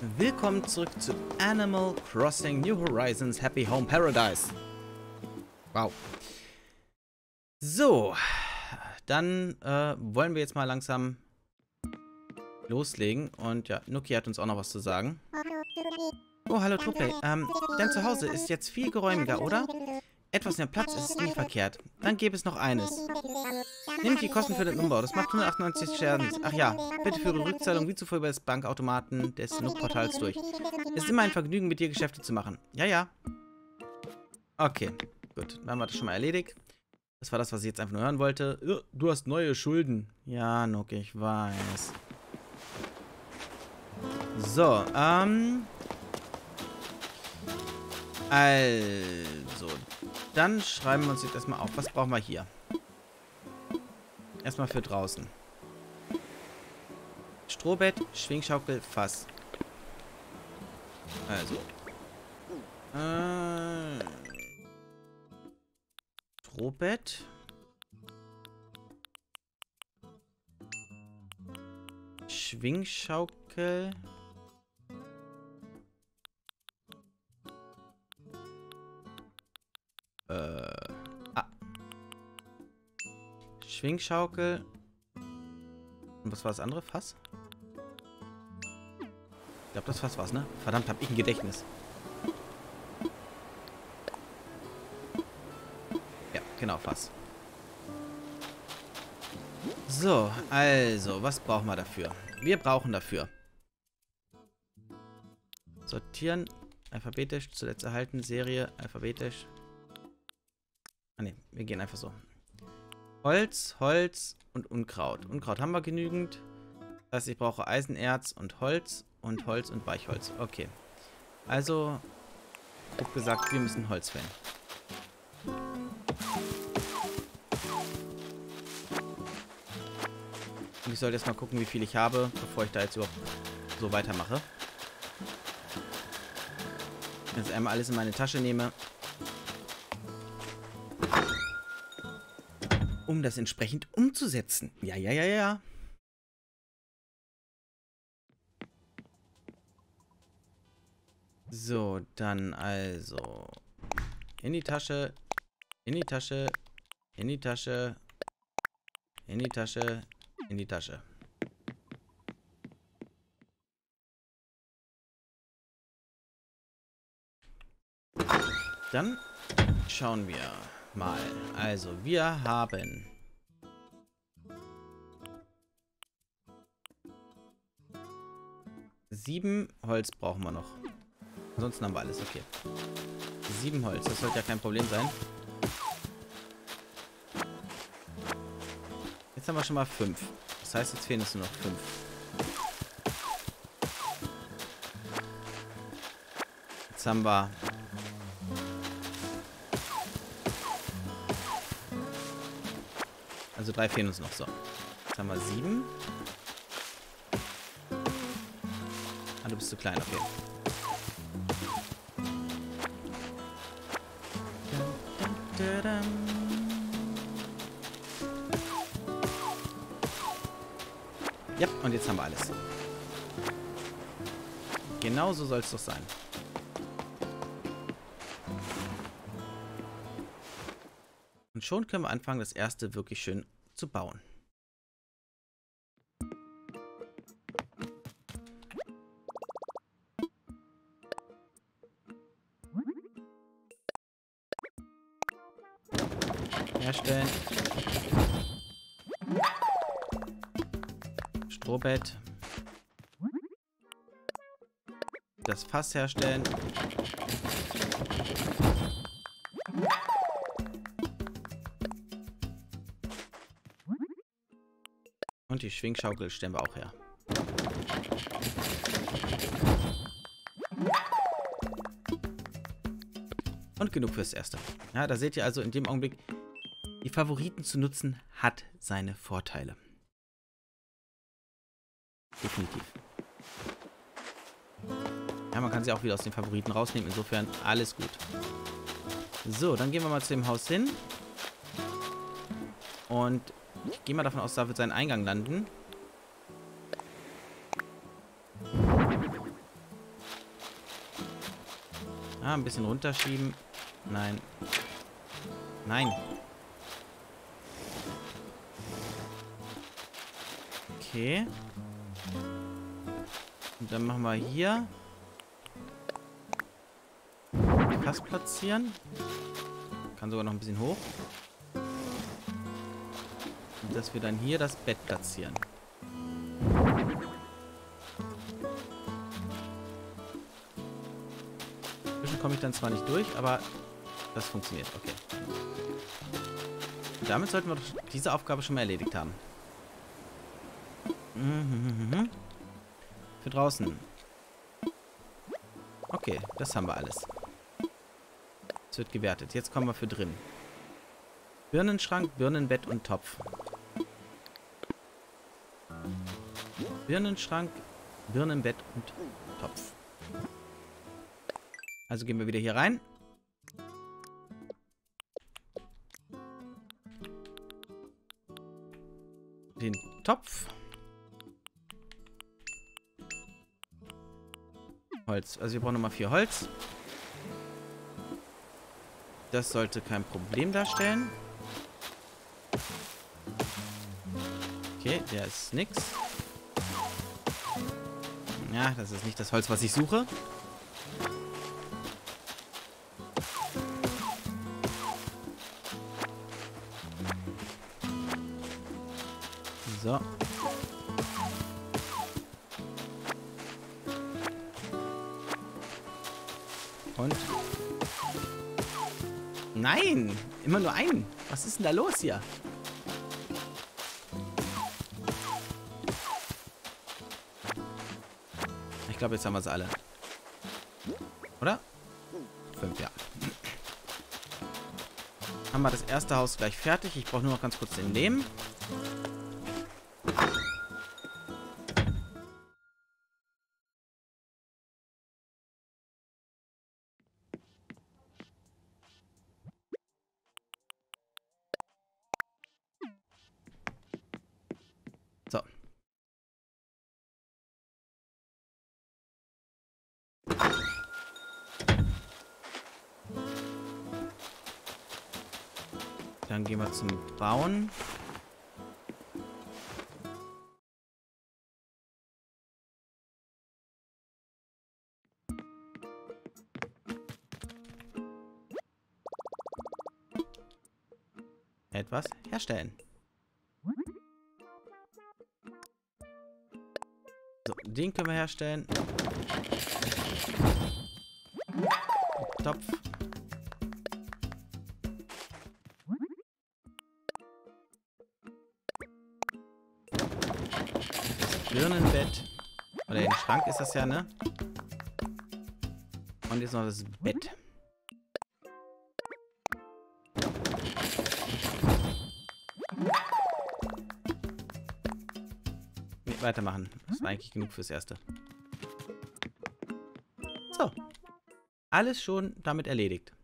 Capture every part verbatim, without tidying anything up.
Willkommen zurück zu Animal Crossing New Horizons Happy Home Paradise. Wow. So, dann äh, wollen wir jetzt mal langsam loslegen. Und ja, Nuki hat uns auch noch was zu sagen. Oh, hallo Truppe. Ähm, dein Zuhause ist jetzt viel geräumiger, oder? Etwas mehr Platz ist nie verkehrt. Dann gäbe es noch eines. Nimm die Kosten für den Umbau. Das macht hundertachtundneunzig Scherben. Ach ja, bitte führe Rückzahlung wie zuvor über das Bankautomaten des Nook-Portals durch. Es ist immer ein Vergnügen, mit dir Geschäfte zu machen. Ja, ja. Okay, gut. Dann haben wir das schon mal erledigt. Das war das, was ich jetzt einfach nur hören wollte. Du hast neue Schulden. Ja, Nook, ich weiß. So, ähm... Also... Dann schreiben wir uns jetzt erstmal auf. Was brauchen wir hier? Erstmal für draußen. Strohbett, Schwingschaukel, Fass. Also. Äh, Strohbett. Schwingschaukel. Äh, ah. Schwingschaukel. Und was war das andere? Fass? Ich glaube, das Fass war's, ne? Verdammt, hab ich ein Gedächtnis. Ja, genau, Fass. So, also, was brauchen wir dafür? Wir brauchen dafür sortieren, alphabetisch, zuletzt erhalten, Serie, alphabetisch. Ah ne, wir gehen einfach so. Holz, Holz und Unkraut. Unkraut haben wir genügend. Das heißt, ich brauche Eisenerz und Holz und Holz und Weichholz. Okay. Also, grob gesagt, wir müssen Holz fällen. Und ich sollte jetzt mal gucken, wie viel ich habe, bevor ich da jetzt überhaupt so weitermache. Jetzt einmal alles in meine Tasche nehme. Um das entsprechend umzusetzen. Ja, ja, ja, ja. So, dann also in die Tasche, in die Tasche, in die Tasche, in die Tasche, in die Tasche. Dann schauen wir mal. Also, wir haben sieben Holz brauchen wir noch. Ansonsten haben wir alles, okay. Sieben Holz, das sollte ja kein Problem sein. Jetzt haben wir schon mal fünf. Das heißt, jetzt fehlen uns nur noch fünf. Jetzt haben wir also drei fehlen uns noch. So. Jetzt haben wir sieben. Ah, du bist zu klein, okay. Ja, und jetzt haben wir alles. Genau so soll es doch sein. Und schon können wir anfangen, das erste wirklich schön zu bauen. Herstellen. Strohbett. Das Fass herstellen. Und die Schwingschaukel stellen wir auch her. Und genug fürs Erste. Ja, da seht ihr also in dem Augenblick, die Favoriten zu nutzen, hat seine Vorteile. Definitiv. Ja, man kann sie auch wieder aus den Favoriten rausnehmen. Insofern alles gut. So, dann gehen wir mal zu dem Haus hin. Und ich gehe mal davon aus, da wird sein Eingang landen. Ah, ein bisschen runterschieben. Nein. Nein. Okay. Und dann machen wir hier. Pass platzieren. Kann sogar noch ein bisschen hoch. Und dass wir dann hier das Bett platzieren. Zwischen komme ich dann zwar nicht durch, aber das funktioniert. Okay. Und damit sollten wir diese Aufgabe schon mal erledigt haben. Mhm. Für draußen. Okay, das haben wir alles. Es wird gewertet. Jetzt kommen wir für drin. Birnenschrank, Birnenbett und Topf. Birnenschrank, Birnenbett und Topf. Also gehen wir wieder hier rein. Den Topf. Holz. Also wir brauchen nochmal vier Holz. Das sollte kein Problem darstellen. Okay, der ist nix. Ja, das ist nicht das Holz, was ich suche. So. Und? Nein! Immer nur einen. Was ist denn da los hier? Ich glaube, jetzt haben wir es alle. Oder? Fünf, ja. Haben wir das erste Haus gleich fertig. Ich brauche nur noch ganz kurz den Lehm. So. Dann gehen wir zum Bauen. Etwas herstellen. So, den können wir herstellen. Topf. Das Birnenbett. Oder den Schrank ist das ja, ne? Und jetzt noch das Bett. Nee, weitermachen. Das war eigentlich genug fürs Erste. So. Alles schon damit erledigt.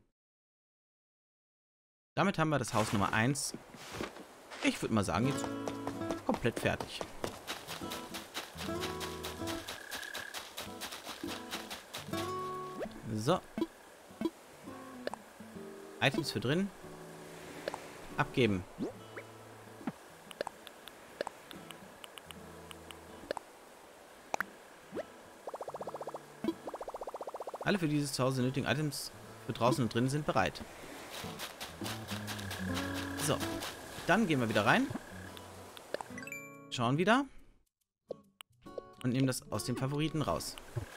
Damit haben wir das Haus Nummer eins. Ich würde mal sagen, jetzt komplett fertig. So. Items für drin. Abgeben. Alle für dieses Zuhause nötigen Items für draußen und drin sind bereit. So. Dann gehen wir wieder rein. Schauen wieder. Und nehmen das aus dem Favoriten raus.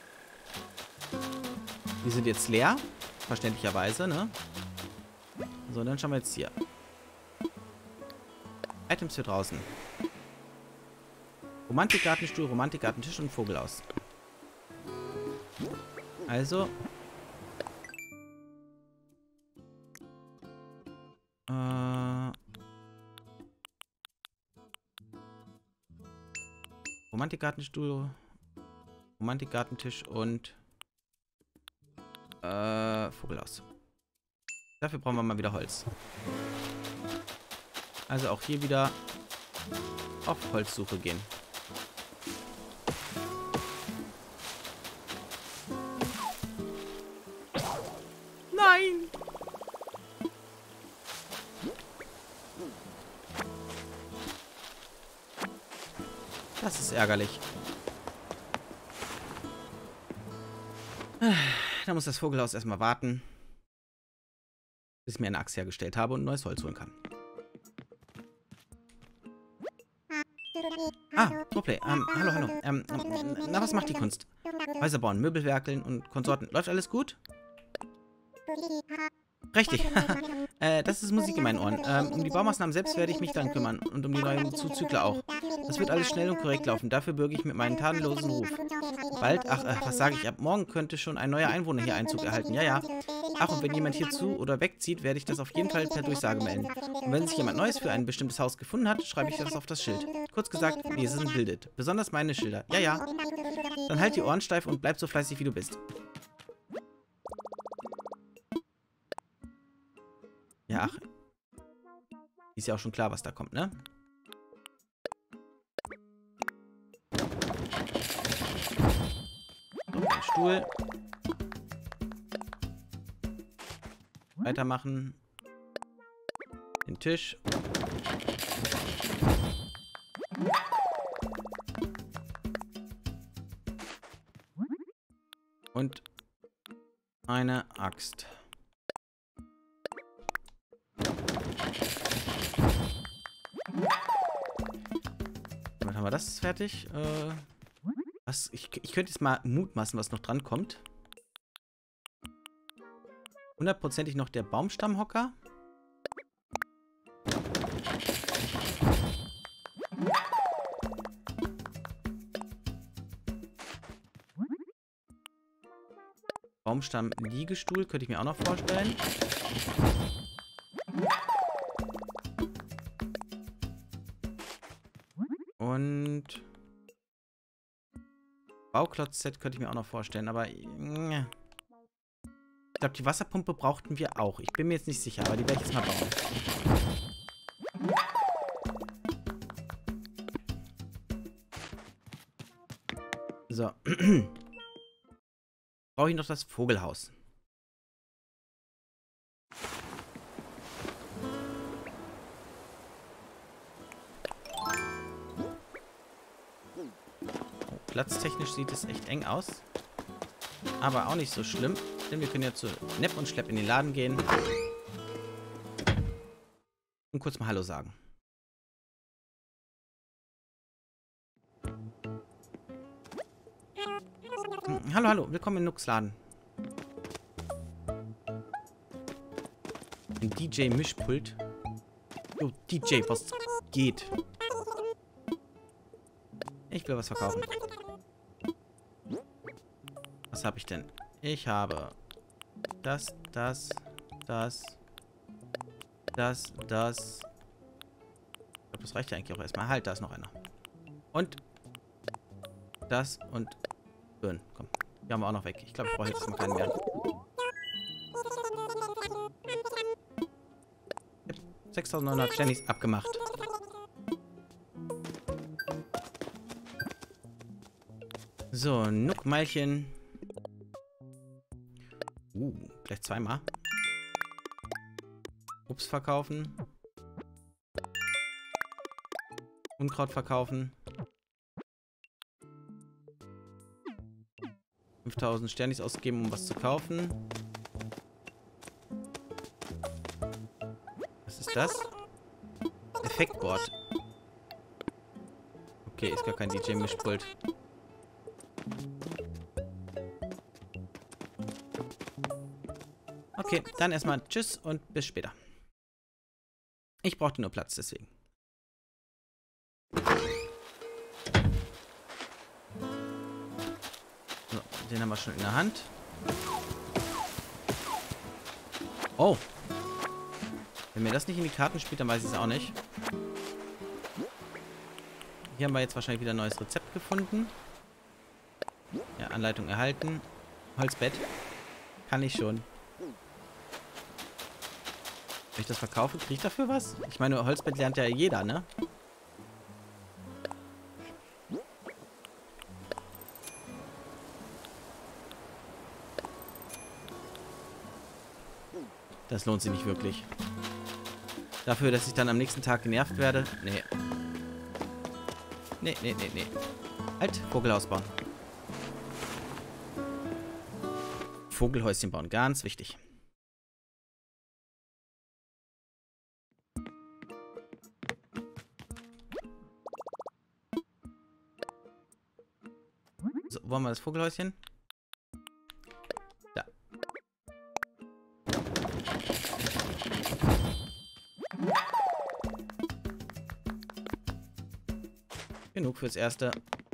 Die sind jetzt leer. Verständlicherweise, ne? So, dann schauen wir jetzt hier. Items für draußen. Romantikgartenstuhl, Romantikgartentisch und Vogel aus. Also. Äh. Romantikgartenstuhl, Romantikgartentisch und äh, Vogel aus. Dafür brauchen wir mal wieder Holz. Also auch hier wieder auf Holzsuche gehen. ist ärgerlich. Da muss das Vogelhaus erstmal warten, bis ich mir eine Axt hergestellt habe und neues Holz holen kann. Ah, Troplay. Ähm, hallo, hallo. Ähm, na, was macht die Kunst? Häuser bauen, Möbel werkeln und Konsorten. Läuft alles gut? Richtig. äh, das ist Musik in meinen Ohren. Ähm, um die Baumaßnahmen selbst werde ich mich dann kümmern. Und um die neuen Zuzügler auch. Das wird alles schnell und korrekt laufen. Dafür bürge ich mit meinem tadellosen Ruf. Bald, ach, äh, was sage ich? Ab morgen könnte schon ein neuer Einwohner hier Einzug erhalten. Ja, ja. Ach, und wenn jemand hier zu oder wegzieht, werde ich das auf jeden Fall per Durchsage melden. Und wenn sich jemand Neues für ein bestimmtes Haus gefunden hat, schreibe ich das auf das Schild. Kurz gesagt, wir sind bildet. Besonders meine Schilder. Ja, ja. Dann halt die Ohren steif und bleib so fleißig, wie du bist. Ja, ach. Ist ja auch schon klar, was da kommt, ne? So, den Stuhl. Weitermachen. Den Tisch. Und eine Axt. Damit haben wir das fertig. Äh, was, ich, ich könnte jetzt mal mutmaßen, was noch dran kommt. Hundertprozentig noch der Baumstammhocker. Baumstamm-Liegestuhl könnte ich mir auch noch vorstellen. Und Bauklotz-Set könnte ich mir auch noch vorstellen, aber ich glaube, die Wasserpumpe brauchten wir auch. Ich bin mir jetzt nicht sicher, aber die werde ich jetzt mal bauen. So. Brauche ich noch das Vogelhaus. Platztechnisch sieht es echt eng aus. Aber auch nicht so schlimm. Denn wir können ja zu Nepp und Schlepp in den Laden gehen. Und kurz mal Hallo sagen. Hm, hallo, hallo. Willkommen in Nooks Laden. Ein D J-Mischpult. Oh, D J, was geht? Ich will was verkaufen. Was habe ich denn? Ich habe das, das, das, das, das. Ich glaube, das reicht ja eigentlich auch erstmal. Halt, da ist noch einer. Und das und Birnen. Komm, die haben wir auch noch weg. Ich glaube, ich brauche jetzt mal keinen mehr. sechstausendneunhundert Ständig abgemacht. So, Nuckmeilchen. Uh, gleich zweimal. Obst verkaufen. Unkraut verkaufen. fünftausend Sternis ausgeben, um was zu kaufen. Was ist das? Effektboard. Okay, ist gar kein D J-Mischpult. Okay, dann erstmal tschüss und bis später. Ich brauchte nur Platz, deswegen. So, den haben wir schon in der Hand. Oh. Wenn mir das nicht in die Karten spielt, dann weiß ich es auch nicht. Hier haben wir jetzt wahrscheinlich wieder ein neues Rezept gefunden. Ja, Anleitung erhalten. Holzbett. Kann ich schon. Wenn ich das verkaufe, kriege ich dafür was? Ich meine, Holzbett lernt ja jeder, ne? Das lohnt sich nicht wirklich. Dafür, dass ich dann am nächsten Tag genervt werde. Nee. Nee, nee, nee, nee. Halt, Vogelhaus bauen. Vogelhäuschen bauen, ganz wichtig. So, wo haben wir das Vogelhäuschen? Da. Genug fürs Erste.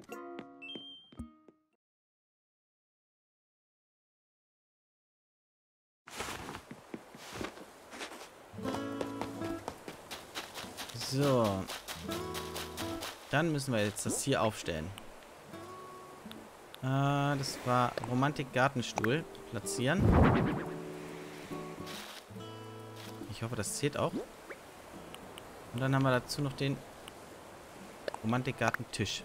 So. Dann müssen wir jetzt das hier aufstellen. Äh, das war Romantik-Gartenstuhl. Platzieren. Ich hoffe, das zählt auch. Und dann haben wir dazu noch den Romantik-Gartentisch.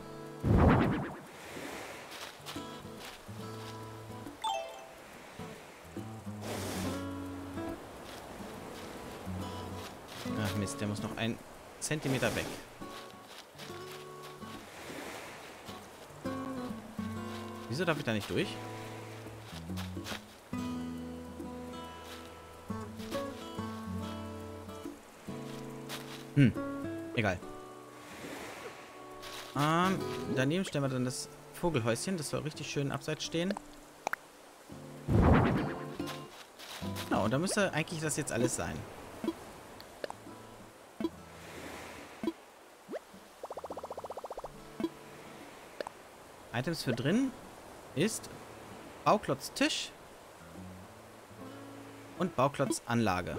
Ach Mist, der muss noch einen Zentimeter weg. Wieso darf ich da nicht durch? Hm, egal. Ähm, daneben stellen wir dann das Vogelhäuschen. Das soll richtig schön abseits stehen. Genau, und da müsste eigentlich das jetzt alles sein. Items für drin ist Bauklotztisch und Bauklotzanlage.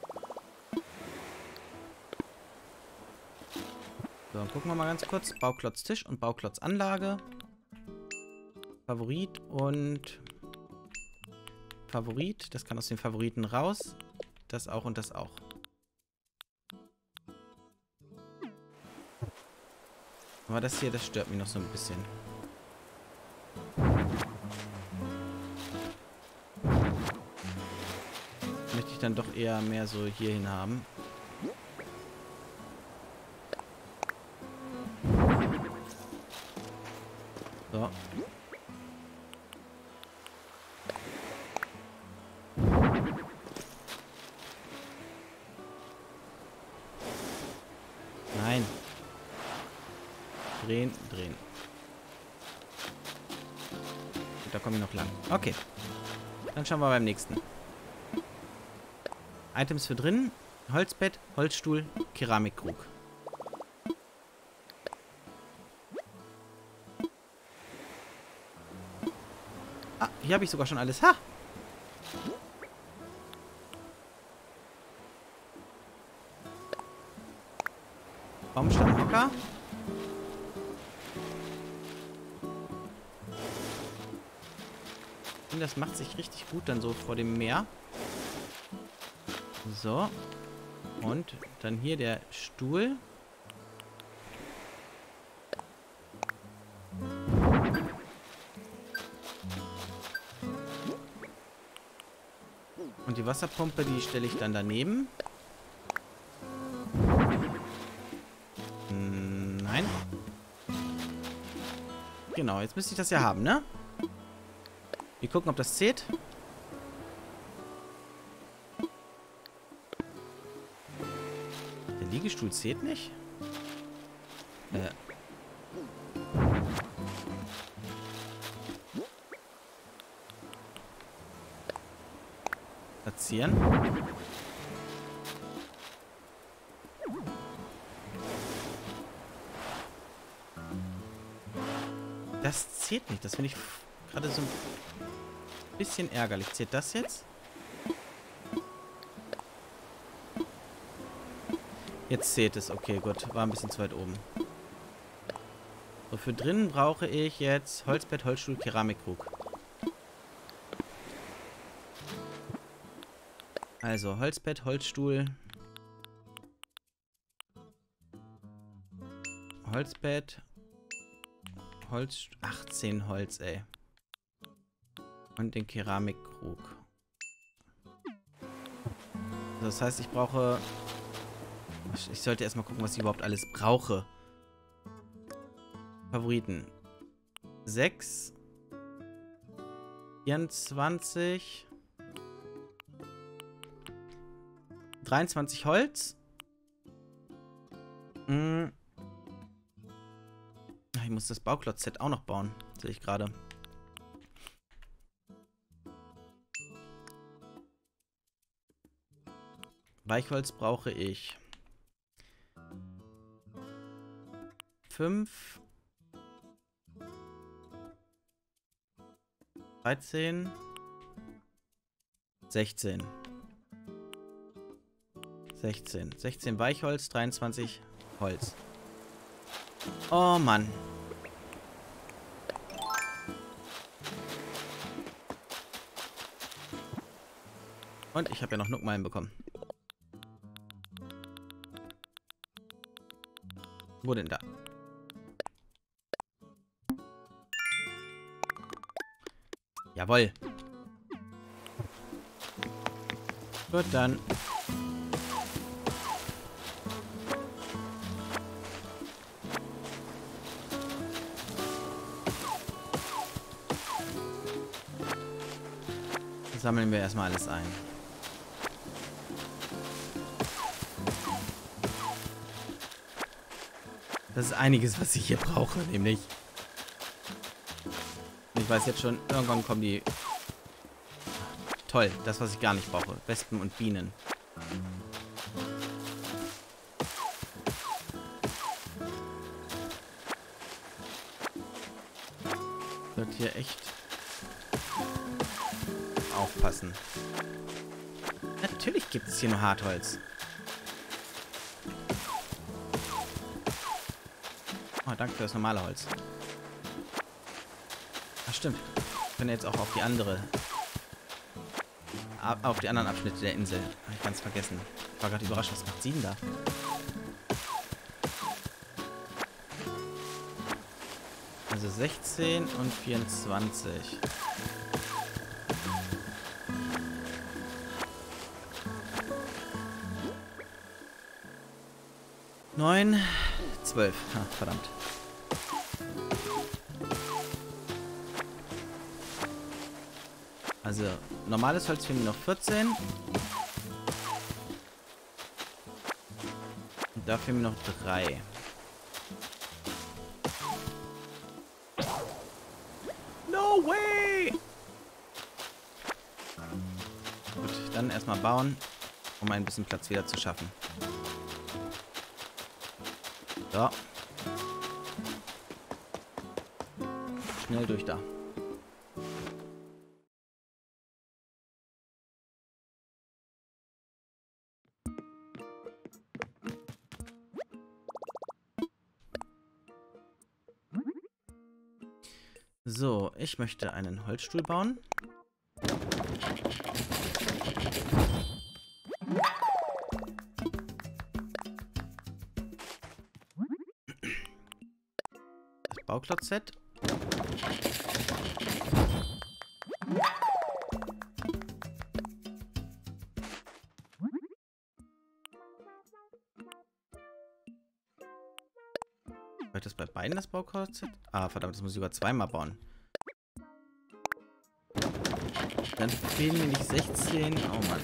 So, dann gucken wir mal ganz kurz. Bauklotztisch und Bauklotzanlage. Favorit und Favorit. Das kann aus den Favoriten raus. Das auch und das auch. Aber das hier, das stört mich noch so ein bisschen. Möchte ich dann doch eher mehr so hierhin haben. So. Nein. Drehen, drehen. Und da komme ich noch lang. Okay. Dann schauen wir beim nächsten. Items für drin. Holzbett, Holzstuhl, Keramikkrug. Ah, hier habe ich sogar schon alles. Ha! Baumstammhocker. Und das macht sich richtig gut dann so vor dem Meer. So. Und dann hier der Stuhl. Und die Wasserpumpe, die stelle ich dann daneben. Nein. Genau, jetzt müsste ich das ja haben, ne? Wir gucken, ob das zählt. Der Liegestuhl zählt nicht? Äh. Platzieren. Das zählt nicht. Das finde ich gerade so ein bisschen ärgerlich. Zählt das jetzt? Jetzt zählt es. Okay, gut. War ein bisschen zu weit oben. So, für drinnen brauche ich jetzt Holzbett, Holzstuhl, Keramikkrug. Also, Holzbett, Holzstuhl. Holzbett. Holz. achtzehn Holz, ey. Und den Keramikkrug. Das heißt, ich brauche... Ich sollte erstmal gucken, was ich überhaupt alles brauche. Favoriten. sechs. vierundzwanzig. dreiundzwanzig Holz. Hm. Ich muss das Bauklotz-Set auch noch bauen. Sehe ich gerade. Weichholz brauche ich. fünf. dreizehn. sechzehn. sechzehn. sechzehn Weichholz, dreiundzwanzig Holz. Oh Mann. Und ich habe ja noch Nookmeilen bekommen. Wo denn da? Jawohl. Gut, dann. Sammeln wir erstmal alles ein. Das ist einiges, was ich hier brauche, nämlich. Ich weiß jetzt schon, irgendwann kommen die... Toll, das, was ich gar nicht brauche. Wespen und Bienen. Wird hier echt aufpassen. Natürlich gibt es hier nur Hartholz. Oh, danke für das normale Holz. Ach, stimmt. Wir können jetzt auch auf die andere... auf die anderen Abschnitte der Insel. Habe ich ganz vergessen. Ich war gerade überrascht, was macht sie denn da? Also sechzehn und vierundzwanzig. neun, zwölf. Ha, verdammt. Also, normales Holz fehlen noch vierzehn. Und da fehlen mir noch drei. No way! Gut, dann erstmal bauen, um ein bisschen Platz wieder zu schaffen. So. Schnell durch da. So, ich möchte einen Holzstuhl bauen. Das Bauklotz-Set. War das bei beiden das Bauklotz-Set? Ah, verdammt, das muss ich über zweimal bauen. Dann fehlen mir nicht sechzehn. Oh Mann.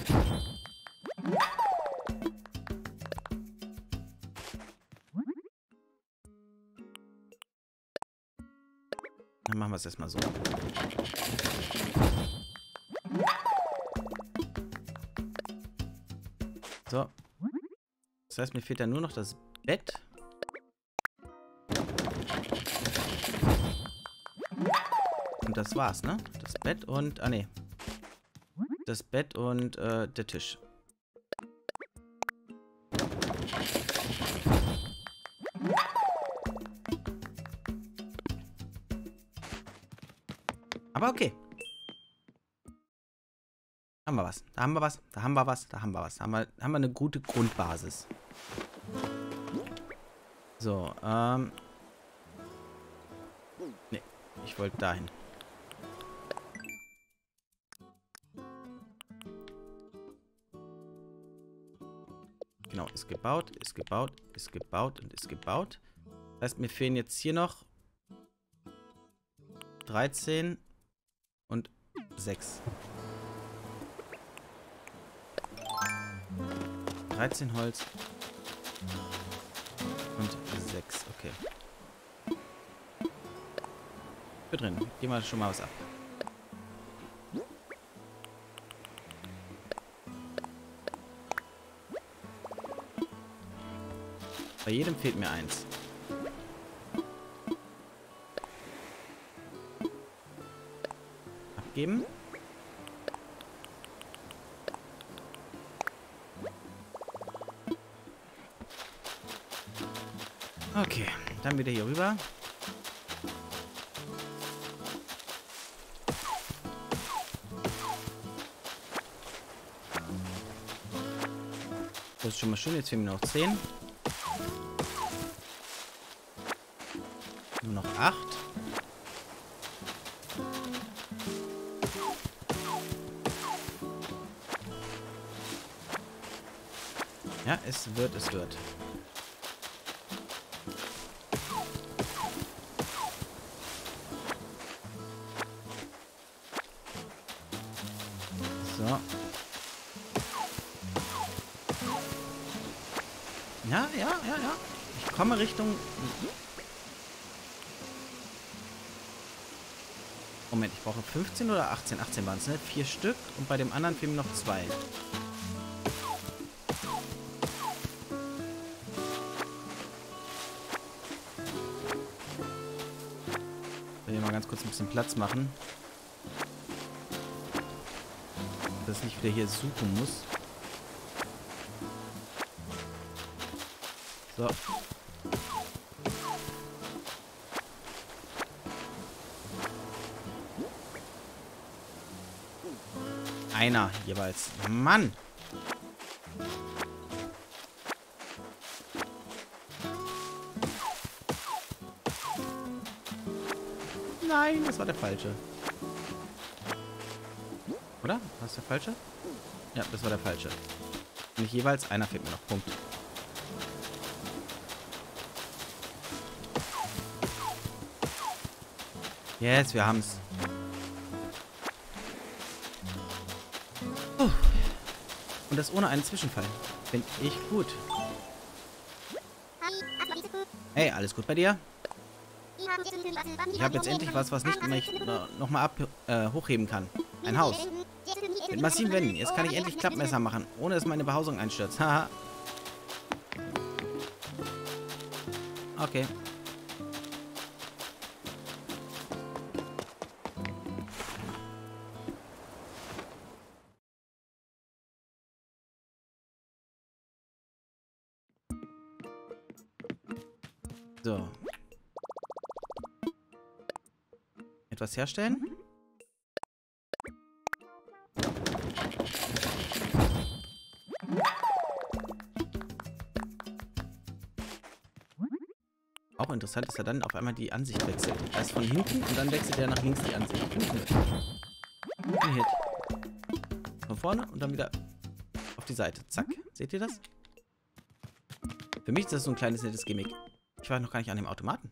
Dann machen wir es erstmal so. So. Das heißt, mir fehlt dann nur noch das Bett. Und das war's, ne? Das Bett und... Ah, ne. Das Bett und äh, der Tisch. Aber okay. Haben wir was. Da haben wir was. Da haben wir was. Da haben wir was. Da haben wir, haben wir eine gute Grundbasis. So, ähm. Ne, ich wollte dahin. Genau, ist gebaut, ist gebaut, ist gebaut und ist gebaut. Das heißt, mir fehlen jetzt hier noch dreizehn und sechs. dreizehn Holz und sechs. Okay. Für drin. Gehen wir schon mal was ab. Bei jedem fehlt mir eins. Abgeben. Okay, dann wieder hier rüber. Das ist schon mal schön, jetzt fehlen mir noch zehn. Nur noch acht. Ja, es wird, es wird. So. Ja, ja, ja, ja. Ich komme Richtung... Moment, ich brauche fünfzehn oder achtzehn? achtzehn waren es, ne? Vier Stück und bei dem anderen fehlen noch zwei. Ich will hier mal ganz kurz ein bisschen Platz machen. Dass ich nicht wieder hier suchen muss. So. Einer jeweils. Mann! Nein, das war der falsche. Oder? War das der falsche? Ja, das war der falsche. Nicht jeweils, einer fehlt mir noch. Punkt. Yes, wir haben's. Uh. Und das ohne einen Zwischenfall. Finde ich gut. Hey, alles gut bei dir? Ich habe jetzt endlich was, was nicht mich nochmal ab äh, hochheben kann. Ein Haus. Mit massiven Wänden. Jetzt kann ich endlich Klappmesser machen, ohne dass meine Behausung einstürzt. Haha. Okay. So. Etwas herstellen. Auch interessant, dass er dann auf einmal die Ansicht wechselt. Erst von hinten und dann wechselt er nach links die Ansicht. Ein Hit. Von vorne und dann wieder auf die Seite. Zack. Seht ihr das? Für mich ist das so ein kleines nettes Gimmick. Ich war noch gar nicht an dem Automaten.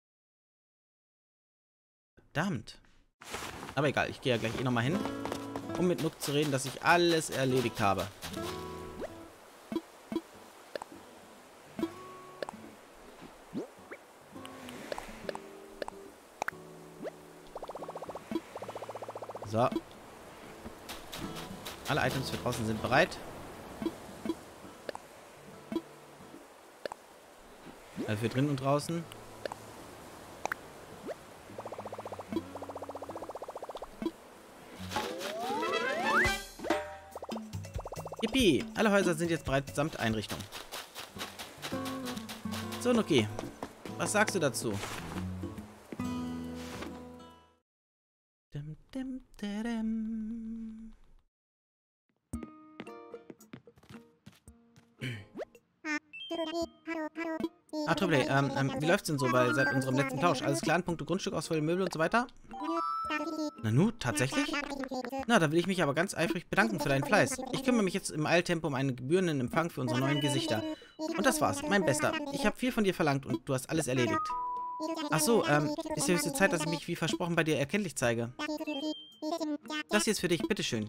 Verdammt. Aber egal, ich gehe ja gleich eh nochmal hin, um mit Nook zu reden, dass ich alles erledigt habe. So. Alle Items für draußen sind bereit. Also für drin und draußen. Yippie! Alle Häuser sind jetzt bereit samt Einrichtung. So, Nookie. Was sagst du dazu? Dim, dim, dim. Ah, Triple A, ähm, ähm, wie läuft's denn so bei seit unserem letzten Tausch? Alles klar, Punkte Grundstück, Auswahl, Möbel und so weiter? Nanu, tatsächlich? Na, da will ich mich aber ganz eifrig bedanken für deinen Fleiß. Ich kümmere mich jetzt im Eiltempo um einen gebührenden Empfang für unsere neuen Gesichter. Und das war's, mein Bester. Ich habe viel von dir verlangt und du hast alles erledigt. Ach so, ähm, ist ja höchste Zeit, dass ich mich wie versprochen bei dir erkenntlich zeige. Das hier ist für dich, bitteschön.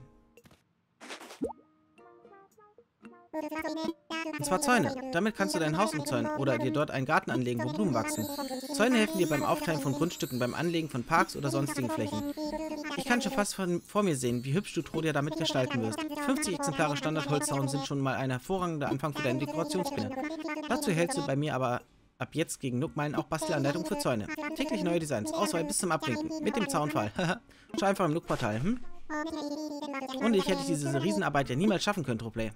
Und zwar Zäune. Damit kannst du dein Haus umzäunen oder dir dort einen Garten anlegen, wo Blumen wachsen. Zäune helfen dir beim Aufteilen von Grundstücken, beim Anlegen von Parks oder sonstigen Flächen. Ich kann schon fast von, vor mir sehen, wie hübsch du Trodia damit gestalten wirst. fünfzig Exemplare Standard-Holzzaun sind schon mal ein hervorragender Anfang für deine Dekorationspläne. Dazu hältst du bei mir aber ab jetzt gegen Nookmeilen auch Bastelanleitung für Zäune. Täglich neue Designs, Auswahl bis zum Abwinken. Mit dem Zaunfall. Schau einfach im Nook-Portal, hm? Und ich hätte diese Riesenarbeit ja niemals schaffen können, Troplay.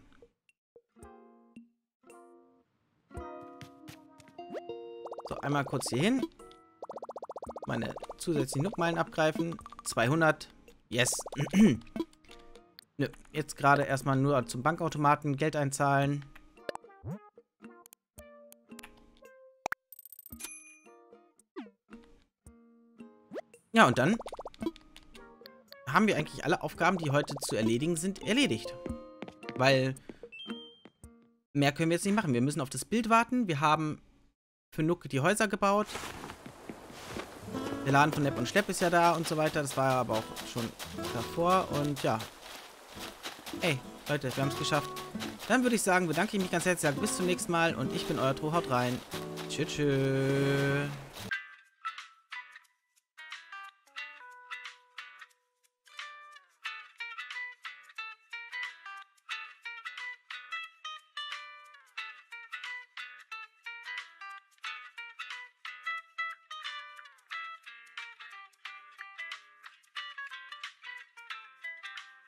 So, einmal kurz hier hin. Meine zusätzlichen Nookmeilen abgreifen. zweihundert. Yes. Nö, jetzt gerade erstmal nur zum Bankautomaten Geld einzahlen. Ja, und dann haben wir eigentlich alle Aufgaben, die heute zu erledigen sind, erledigt. Weil mehr können wir jetzt nicht machen. Wir müssen auf das Bild warten. Wir haben für Nook die Häuser gebaut. Der Laden von Nepp und Schlepp ist ja da und so weiter. Das war aber auch schon davor. Und ja. Ey, Leute, wir haben es geschafft. Dann würde ich sagen, bedanke ich mich ganz herzlich. Bis zum nächsten Mal. Und ich bin euer Tro. Haut rein. Tschüss. Tschüss.